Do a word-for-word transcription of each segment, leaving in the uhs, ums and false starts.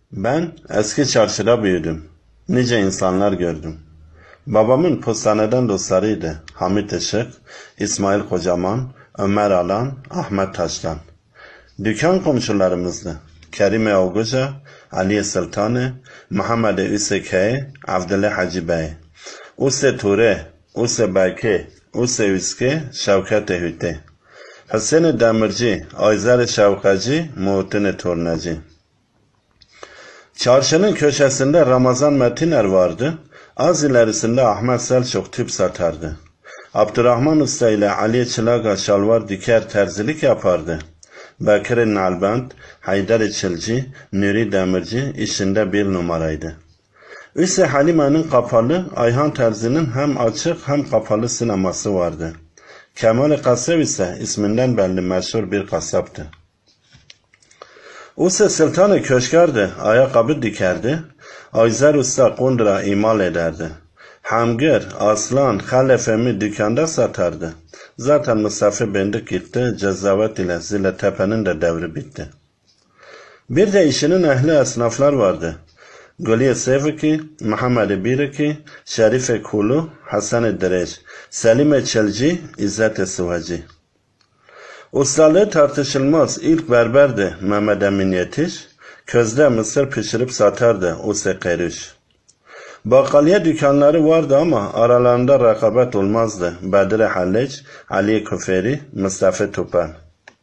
Ben eski çarşıda büyüdüm. Nice insanlar gördüm. Babamın postaneden dostlarıydı. Hamit Işık, İsmail Kocaman, Ömer Alan, Ahmet Taştan. Dükkan komşularımızdı. Kerime Oguca, Ali Sultanı, Muhammed Üsekey, Abdullah Hacı Bey. Use Ture, Use Beke, Use Üske, Şevket Hütte. Hüseyin Demirci, Ayzer Şevkacı, Muhittin Turnacı. Çarşının köşesinde Ramazan Metiner vardı. Az ilerisinde Ahmet Selçuk tüp satardı. Abdurrahman Usta ile Ali Çılaga şalvar diker terzilik yapardı. Bekir Nalbant, Haydar Çılcı, Nuri Demirci işinde bir numaraydı. Üse Halime'nin kapalı, Ayhan Terzi'nin hem açık hem kapalı sineması vardı. Kemal Kassev ise isminden belli meşhur bir kasaptı. Use Sultanı köşkerdi, ayakkabı dikerdi. Ayzer Usta kundura imal ederdi. Hamgir, Aslan, Halefemi dükkanda satardı. Zaten Mustafa bindik gitti, cezavet ile Zile Tepe'nin de devri bitti. Bir de işinin ehli esnaflar vardı. Gülye Sevki, Muhammed Biriki, Şerife Kulu, Hasan Dereş, Selim Çelci, İzzet Sıvacı. Ustalığı tartışılmaz ilk berberdi Mehmet Emin Yetiş, közde mısır pişirip satardı Use Keriş. Bakkaliye dükkanları vardı ama aralarında rekabet olmazdı. Bedri Haliç, Ali Küferi, Mustafa Topal.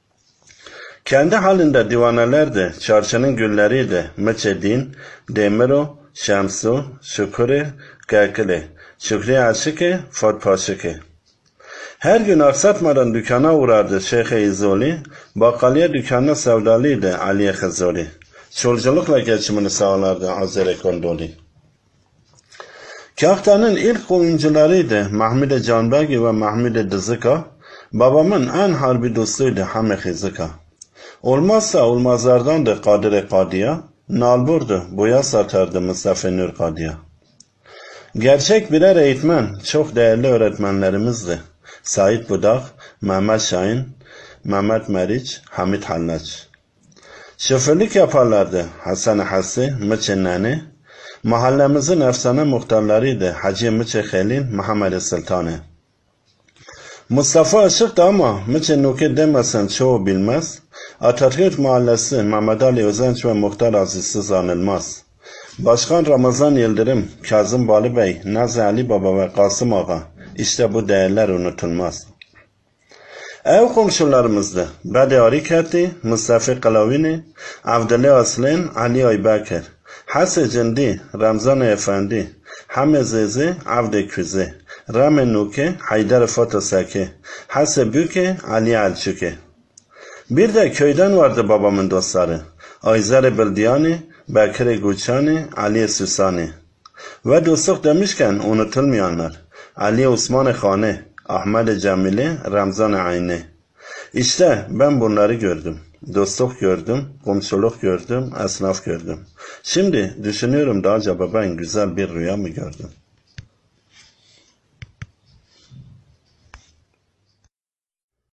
Kendi halinde divanelerdi, çarşının gülleriydi. Meçedin, Demiro, Şemsu, Şükürü, Kekili, Şükrü Aşıkı, Fatpaşıkı. Her gün aksatmadan dükkana uğrardı Şeyh-i İzoli, bakkaliye dükkanına sevdalıydı Aliye Hızoli. Çolculukla geçimini sağlardı Azere Kondoli. Kahta'nın ilk oyuncularıydı Mahmud Canbegi ve Mahmud Dızıka. Babamın en harbi dostuydu Hamid Hızıka. Olmazsa olmazlardandı Kadir Kadiya, nalburdu, boya satardı Mustafa Nur Kadiya. Gerçek birer eğitmen, çok değerli öğretmenlerimizdi. Said Budak, Mehmet Şahin, Mehmet Meriç, Hamit Hallaç. Şoförlük yaparlardı Hasan Hassi, Mıçı Nani. Mahallemizin efsane muhtarlarıydı Hacı Mıçı Khelil, Muhammed Sultanı. Mustafa Işık'tı ama Mıçı Nuki demesen çoğu bilmez. Atatürk Mahallesi, Mehmet Ali Özenç ve Muhtar Azizsiz anılmaz. Başkan Ramazan Yıldırım, Kazım Balıbey, Nazi Ali Baba ve Kasım Ağa. İşte bu değerler unutulmaz. Ev komşularımızdı. Bedi Arikati, Mustafa Kalavini, Abdullah Aslan, Ali Aybakir, Hası Cindi, Ramzan Efendi, Hamezezi, Avde Küze, Rame Nuke, Haydar Fotosaki, Hası Büke, Ali Alçuke. Bir de köyden vardı babamın dostları. Ayzer Bildiyani, Bekir Guçani, Ali Susani. Ve dostluk demişken unutulmayanlar. Ali Osman Khane, Ahmet Cemili, Ramzan Ayni. İşte ben bunları gördüm. Dostluk gördüm, komşuluk gördüm, esnaf gördüm. Şimdi düşünüyorum da acaba ben güzel bir rüya mı gördüm?